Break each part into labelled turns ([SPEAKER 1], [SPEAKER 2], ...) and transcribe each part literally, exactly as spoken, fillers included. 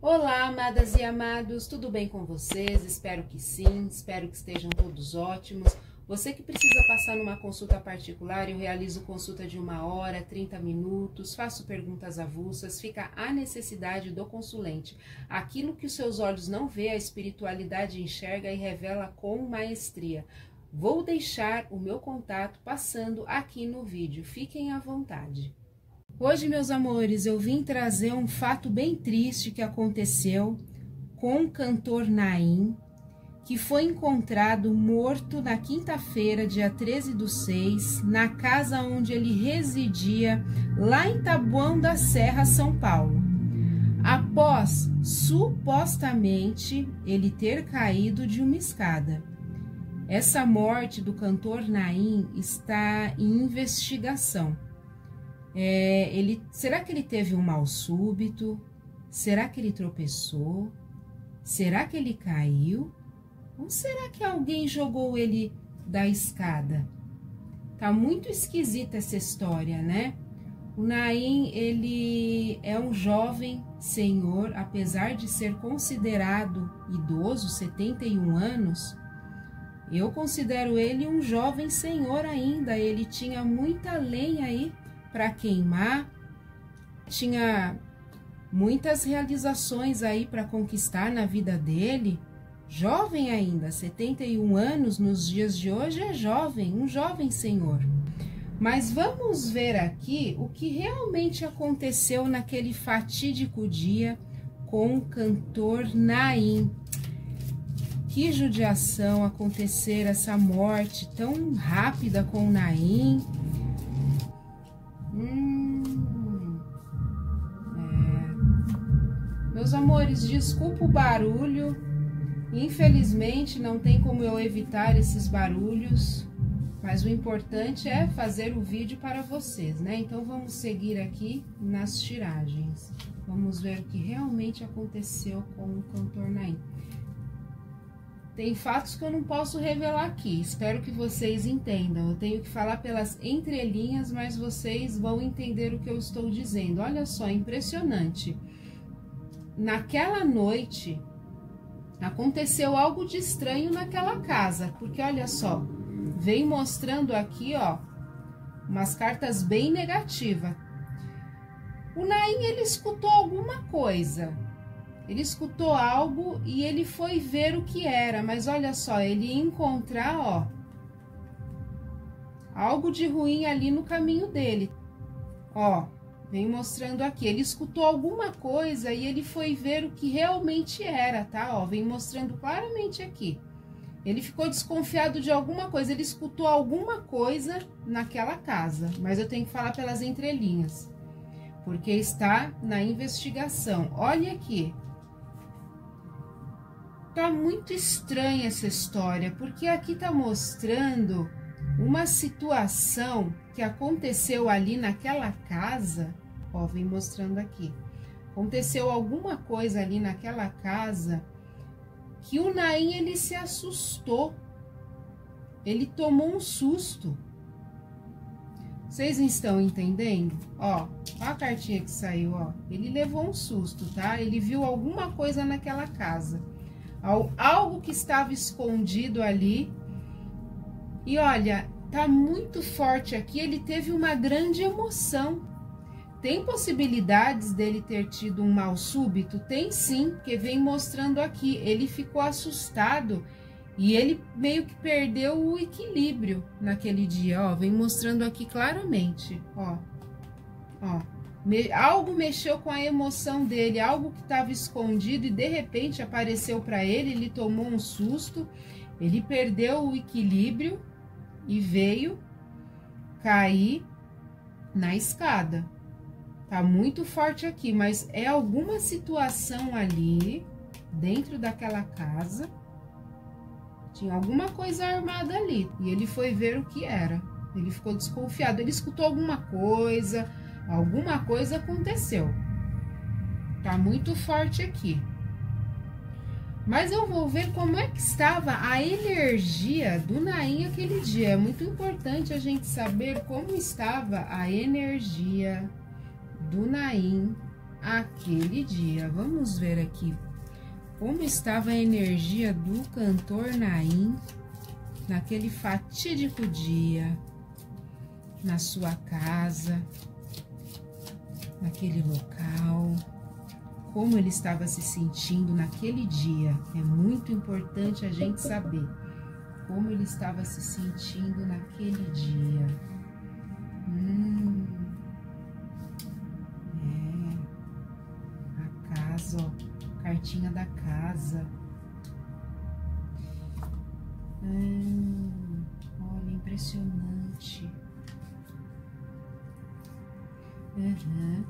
[SPEAKER 1] Olá, amadas e amados, tudo bem com vocês? Espero que sim, espero que estejam todos ótimos. Você que precisa passar numa consulta particular, eu realizo consulta de uma hora, trinta minutos, faço perguntas avulsas, fica a necessidade do consulente. Aquilo que os seus olhos não vê, a espiritualidade enxerga e revela com maestria. Vou deixar o meu contato passando aqui no vídeo, fiquem à vontade. Hoje, meus amores, eu vim trazer um fato bem triste que aconteceu com o cantor Naim, que foi encontrado morto na quinta-feira, dia treze do seis, na casa onde ele residia, lá em Taboão da Serra, São Paulo, após, supostamente, ele ter caído de uma escada. Essa morte do cantor Naim está em investigação. É, ele, será que ele teve um mal súbito? Será que ele tropeçou? Será que ele caiu? Ou será que alguém jogou ele da escada? Tá muito esquisita essa história, né? O Naim, ele é um jovem senhor, apesar de ser considerado idoso, setenta e um anos, eu considero ele um jovem senhor ainda. Ele tinha muita lenha aí para queimar, tinha muitas realizações aí para conquistar na vida dele, jovem ainda, setenta e um anos nos dias de hoje é jovem, um jovem senhor. Mas vamos ver aqui o que realmente aconteceu naquele fatídico dia com o cantor Naim. Que judiação acontecer essa morte tão rápida com o Naim. Hum, é. Meus amores, desculpa o barulho, infelizmente não tem como eu evitar esses barulhos, mas o importante é fazer o vídeo para vocês, né? Então vamos seguir aqui nas tiragens, vamos ver o que realmente aconteceu com o cantor Naim. Tem fatos que eu não posso revelar aqui, espero que vocês entendam. Eu tenho que falar pelas entrelinhas, mas vocês vão entender o que eu estou dizendo. Olha só, impressionante. Naquela noite, aconteceu algo de estranho naquela casa, porque olha só, vem mostrando aqui, ó, umas cartas bem negativas. O Naim, ele escutou alguma coisa. Ele escutou algo e ele foi ver o que era, mas olha só, ele ia encontrar, ó, algo de ruim ali no caminho dele. Ó, vem mostrando aqui, ele escutou alguma coisa e ele foi ver o que realmente era, tá? Ó, vem mostrando claramente aqui. Ele ficou desconfiado de alguma coisa, ele escutou alguma coisa naquela casa, mas eu tenho que falar pelas entrelinhas, porque está na investigação. Olha aqui. Tá muito estranha essa história, porque aqui tá mostrando uma situação que aconteceu ali naquela casa, ó, vem mostrando aqui. Aconteceu alguma coisa ali naquela casa que o Naim, ele se assustou. Ele tomou um susto. Vocês estão entendendo? Ó, ó a cartinha que saiu, ó. Ele levou um susto, tá? Ele viu alguma coisa naquela casa. Algo que estava escondido ali. E olha, tá muito forte aqui. Ele teve uma grande emoção. Tem possibilidades dele ter tido um mal súbito? Tem sim, porque vem mostrando aqui. Ele ficou assustado e ele meio que perdeu o equilíbrio naquele dia. Ó, vem mostrando aqui claramente. Ó, ó. Me, algo mexeu com a emoção dele, algo que estava escondido e de repente apareceu para ele, ele tomou um susto, ele perdeu o equilíbrio e veio cair na escada. Tá muito forte aqui, mas é alguma situação ali dentro daquela casa, tinha alguma coisa armada ali e ele foi ver o que era. Ele ficou desconfiado, ele escutou alguma coisa. Alguma coisa aconteceu. Tá muito forte aqui. Mas eu vou ver como é que estava a energia do Naim aquele dia. É muito importante a gente saber como estava a energia do Naim aquele dia. Vamos ver aqui como estava a energia do cantor Naim naquele fatídico dia, na sua casa, naquele local, como ele estava se sentindo naquele dia. É muito importante a gente saber como ele estava se sentindo naquele dia. Hum, é, a casa, ó, cartinha da casa. Hum, olha, impressionante. Uhum.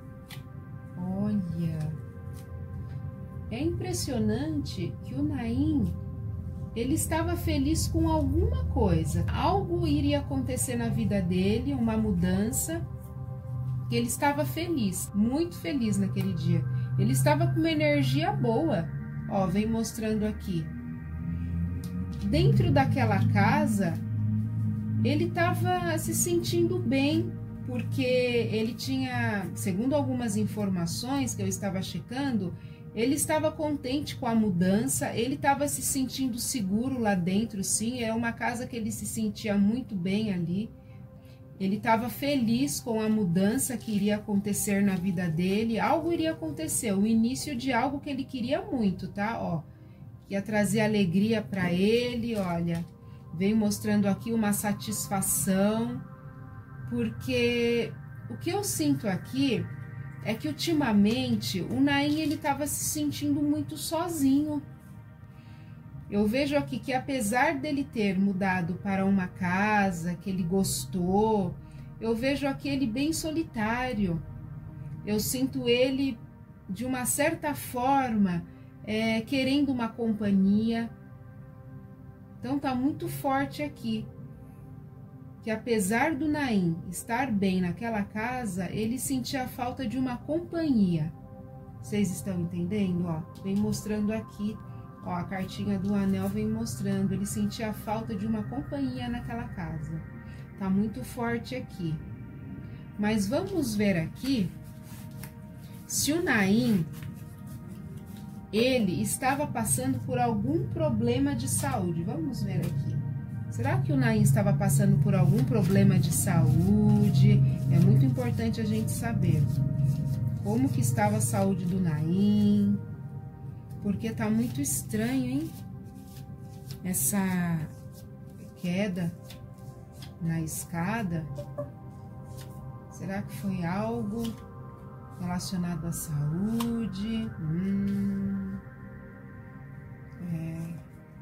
[SPEAKER 1] Olha, é impressionante que o Naim, ele estava feliz com alguma coisa. Algo iria acontecer na vida dele, uma mudança, que ele estava feliz, muito feliz naquele dia. Ele estava com uma energia boa, ó, vem mostrando aqui. Dentro daquela casa, ele estava se sentindo bem, porque ele tinha, segundo algumas informações que eu estava checando, ele estava contente com a mudança, ele estava se sentindo seguro lá dentro, sim, é uma casa que ele se sentia muito bem ali. Ele estava feliz com a mudança que iria acontecer na vida dele, algo iria acontecer, o início de algo que ele queria muito, tá? Ó, ia trazer alegria para ele, olha, vem mostrando aqui uma satisfação, porque o que eu sinto aqui é que ultimamente o Naim, ele estava se sentindo muito sozinho. Eu vejo aqui que apesar dele ter mudado para uma casa que ele gostou, eu vejo aqui ele bem solitário. Eu sinto ele, de uma certa forma, é, querendo uma companhia. Então tá muito forte aqui, que apesar do Naim estar bem naquela casa, ele sentia a falta de uma companhia. Vocês estão entendendo? Ó, vem mostrando aqui, ó, a cartinha do anel vem mostrando, ele sentia a falta de uma companhia naquela casa. Tá muito forte aqui. Mas vamos ver aqui se o Naim, ele estava passando por algum problema de saúde. Vamos ver aqui. Será que o Naim estava passando por algum problema de saúde? É muito importante a gente saber como que estava a saúde do Naim, porque tá muito estranho, hein? Essa queda na escada. Será que foi algo relacionado à saúde? Hum, é...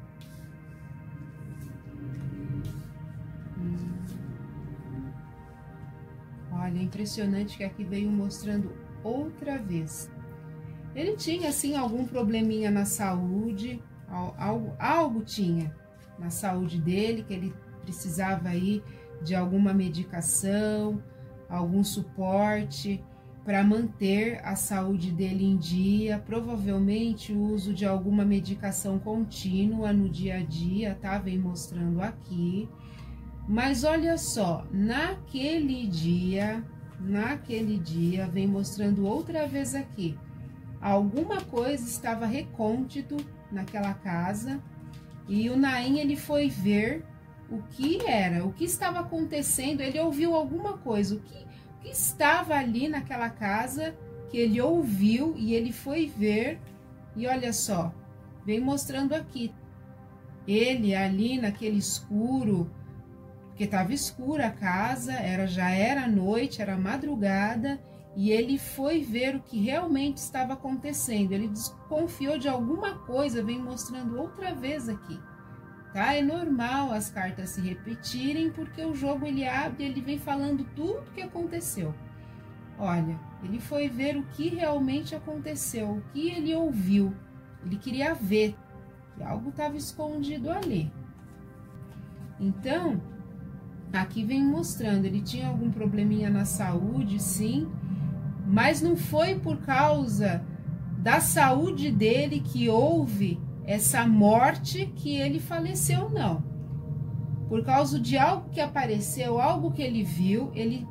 [SPEAKER 1] Olha, é impressionante que aqui veio mostrando outra vez. Ele tinha, assim, algum probleminha na saúde, algo, algo tinha na saúde dele, que ele precisava aí de alguma medicação, algum suporte para manter a saúde dele em dia, provavelmente o uso de alguma medicação contínua no dia a dia, tá? Vem mostrando aqui. Mas olha só, naquele dia, naquele dia, vem mostrando outra vez aqui, alguma coisa estava recôndito naquela casa e o Naim, ele foi ver o que era, o que estava acontecendo, ele ouviu alguma coisa, o que, o que estava ali naquela casa que ele ouviu e ele foi ver e olha só, vem mostrando aqui, ele ali naquele escuro, porque estava escura a casa, era, já era noite, era madrugada, e ele foi ver o que realmente estava acontecendo. Ele desconfiou de alguma coisa, vem mostrando outra vez aqui, tá? É normal as cartas se repetirem, porque o jogo ele abre, ele vem falando tudo o que aconteceu. Olha, ele foi ver o que realmente aconteceu, o que ele ouviu, ele queria ver, que algo estava escondido ali. Então, aqui vem mostrando, ele tinha algum probleminha na saúde, sim, mas não foi por causa da saúde dele que houve essa morte que ele faleceu, não. Por causa de algo que apareceu, algo que ele viu, ele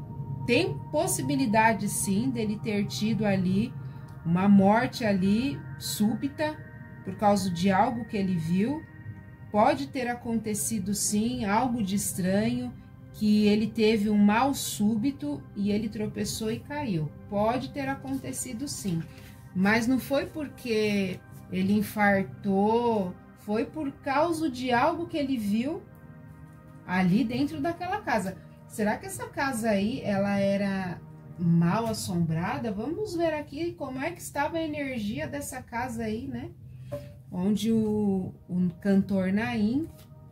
[SPEAKER 1] tem possibilidade sim dele ter tido ali uma morte ali súbita por causa de algo que ele viu. Pode ter acontecido sim algo de estranho, que ele teve um mal súbito e ele tropeçou e caiu. Pode ter acontecido sim, mas não foi porque ele infartou, foi por causa de algo que ele viu ali dentro daquela casa. Será que essa casa aí, ela era mal assombrada? Vamos ver aqui como é que estava a energia dessa casa aí, né? Onde o, o cantor Naim,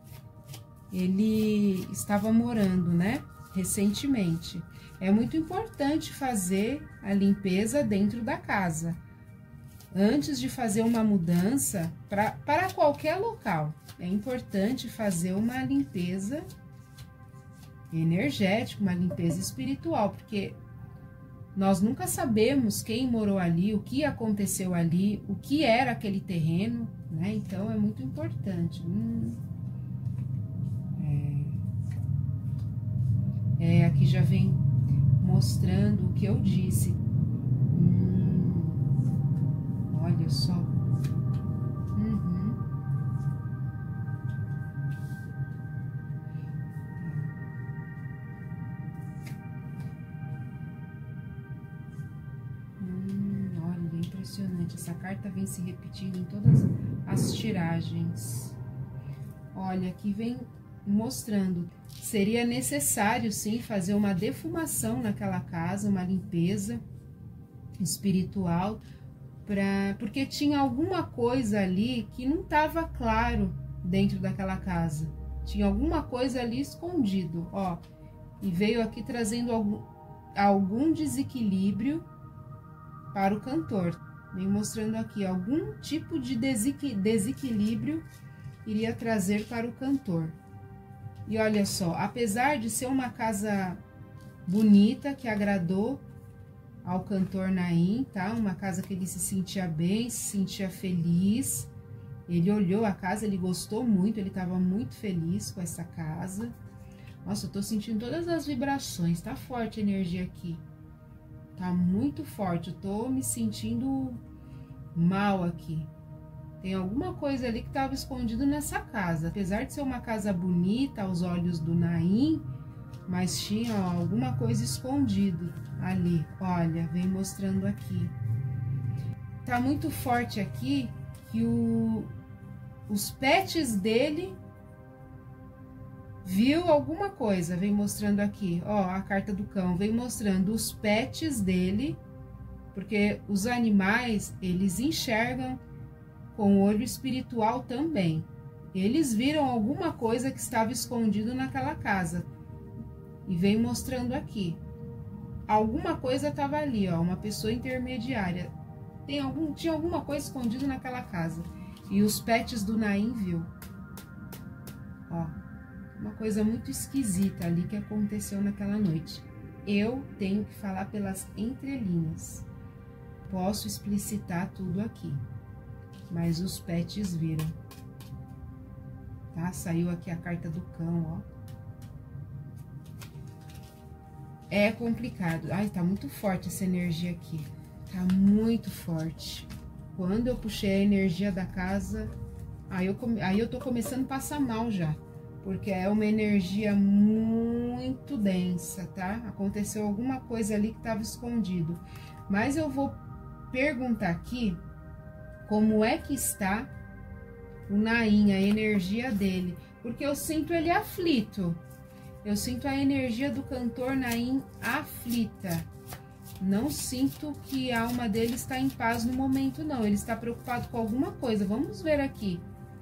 [SPEAKER 1] ele estava morando, né? Recentemente. É muito importante fazer a limpeza dentro da casa. Antes de fazer uma mudança pra, para qualquer local, é importante fazer uma limpeza energética, uma limpeza espiritual, porque nós nunca sabemos quem morou ali, o que aconteceu ali, o que era aquele terreno, né? Então, é muito importante. Hum, é, é, aqui já vem mostrando o que eu disse. Hum, olha só. Uhum. Impressionante, essa carta vem se repetindo em todas as tiragens. Olha, aqui vem mostrando, seria necessário sim fazer uma defumação naquela casa, uma limpeza espiritual, pra, porque tinha alguma coisa ali que não estava claro dentro daquela casa. Tinha alguma coisa ali escondido, ó. E veio aqui trazendo algum, algum desequilíbrio para o cantor. Vem mostrando aqui algum tipo de desequi desequilíbrio iria trazer para o cantor. E olha só, apesar de ser uma casa bonita, que agradou ao cantor Naim, tá? Uma casa que ele se sentia bem, se sentia feliz. Ele olhou a casa, ele gostou muito, ele estava muito feliz com essa casa. Nossa, eu tô sentindo todas as vibrações, tá forte a energia aqui. Tá muito forte, eu tô me sentindo mal aqui. Tem alguma coisa ali que estava escondido nessa casa. Apesar de ser uma casa bonita aos olhos do Naim, mas tinha ó, alguma coisa escondido ali. Olha, vem mostrando aqui. Tá muito forte aqui que o, os pets dele viu alguma coisa, vem mostrando aqui, ó, a carta do cão, vem mostrando os pets dele, porque os animais, eles enxergam com o olho espiritual também. Eles viram alguma coisa que estava escondido naquela casa, e vem mostrando aqui. Alguma coisa estava ali, ó, uma pessoa intermediária. Tem algum, tinha alguma coisa escondida naquela casa, e os pets do Naim viu. Ó. Uma coisa muito esquisita ali que aconteceu naquela noite. Eu tenho que falar pelas entrelinhas. Posso explicitar tudo aqui, mas os pets viram. Tá? Saiu aqui a carta do cão, ó. É complicado. Ai, tá muito forte essa energia aqui. Tá muito forte. Quando eu puxei a energia da casa, aí eu, come... aí eu tô começando a passar mal já. Porque é uma energia muito densa, tá? Aconteceu alguma coisa ali que estava escondido. Mas eu vou perguntar aqui como é que está o Naim, a energia dele. Porque eu sinto ele aflito. Eu sinto a energia do cantor Naim aflita. Não sinto que a alma dele está em paz no momento, não. Ele está preocupado com alguma coisa. Vamos ver aqui.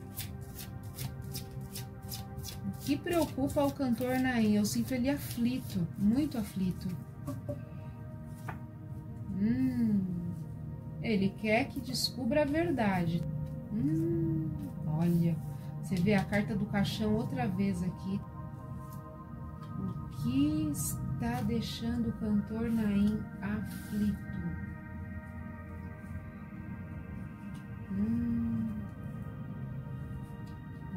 [SPEAKER 1] Que preocupa o cantor Naim, eu sinto ele aflito, muito aflito. Hum, ele quer que descubra a verdade. Hum, olha, você vê a carta do caixão outra vez aqui. O que está deixando o cantor Naim aflito? Hum.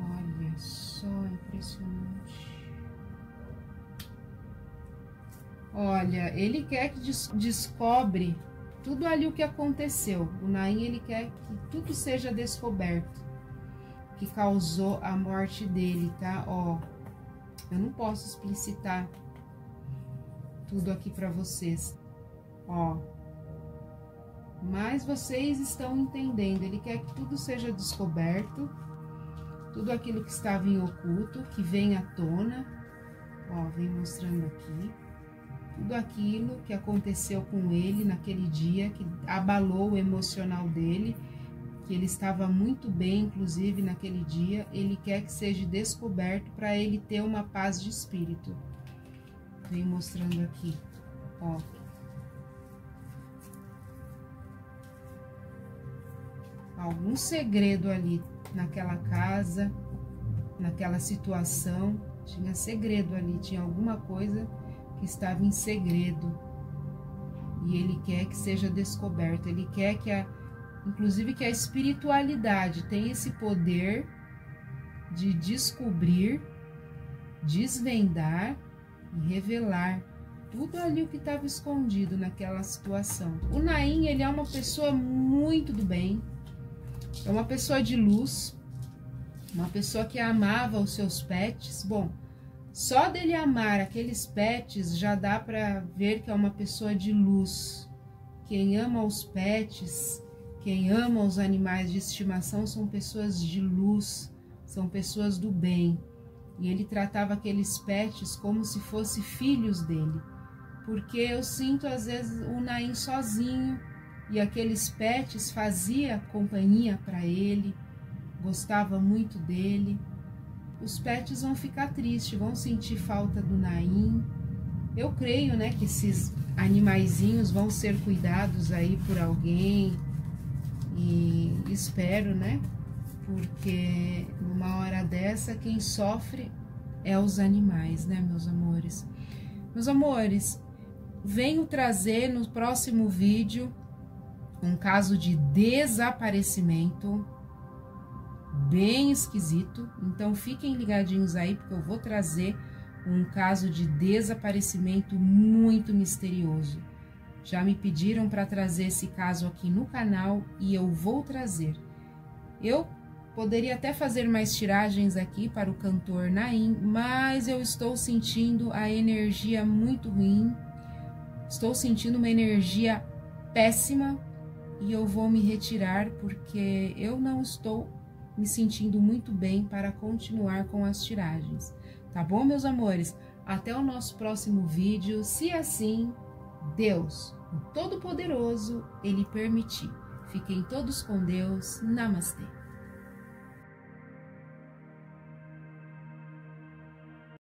[SPEAKER 1] Só impressionante. Olha, ele quer que des descobre tudo ali o que aconteceu. O Naim, ele quer que tudo seja descoberto, que causou a morte dele, tá? Ó, eu não posso explicitar tudo aqui para vocês, ó, mas vocês estão entendendo. Ele quer que tudo seja descoberto, tudo aquilo que estava em oculto, que vem à tona, ó, vem mostrando aqui. Tudo aquilo que aconteceu com ele naquele dia, que abalou o emocional dele, que ele estava muito bem, inclusive, naquele dia, ele quer que seja descoberto para ele ter uma paz de espírito. Vem mostrando aqui, ó. Algum segredo ali naquela casa, naquela situação, tinha segredo ali, tinha alguma coisa que estava em segredo, e ele quer que seja descoberto. Ele quer que a, inclusive que a espiritualidade tenha esse poder de descobrir, desvendar e revelar tudo ali o que estava escondido naquela situação. O Naim, ele é uma pessoa muito do bem, é uma pessoa de luz, uma pessoa que amava os seus pets. Bom, só dele amar aqueles pets já dá para ver que é uma pessoa de luz. Quem ama os pets, quem ama os animais de estimação são pessoas de luz, são pessoas do bem. E ele tratava aqueles pets como se fossem filhos dele. Porque eu sinto às vezes o Naim sozinho e aqueles pets fazia companhia para ele, gostava muito dele. Os pets vão ficar tristes, vão sentir falta do Naim. Eu creio, né, que esses animaizinhos vão ser cuidados aí por alguém. E espero, né, porque numa hora dessa quem sofre é os animais, né, meus amores? Meus amores, venho trazer no próximo vídeo um caso de desaparecimento bem esquisito, então fiquem ligadinhos aí, porque eu vou trazer um caso de desaparecimento muito misterioso. Já me pediram para trazer esse caso aqui no canal e eu vou trazer. Eu poderia até fazer mais tiragens aqui para o cantor Naim, mas eu estou sentindo a energia muito ruim, estou sentindo uma energia péssima e eu vou me retirar porque eu não estou me sentindo muito bem para continuar com as tiragens. Tá bom, meus amores? Até o nosso próximo vídeo, se assim Deus, o Todo-Poderoso, Ele permitir. Fiquem todos com Deus. Namastê.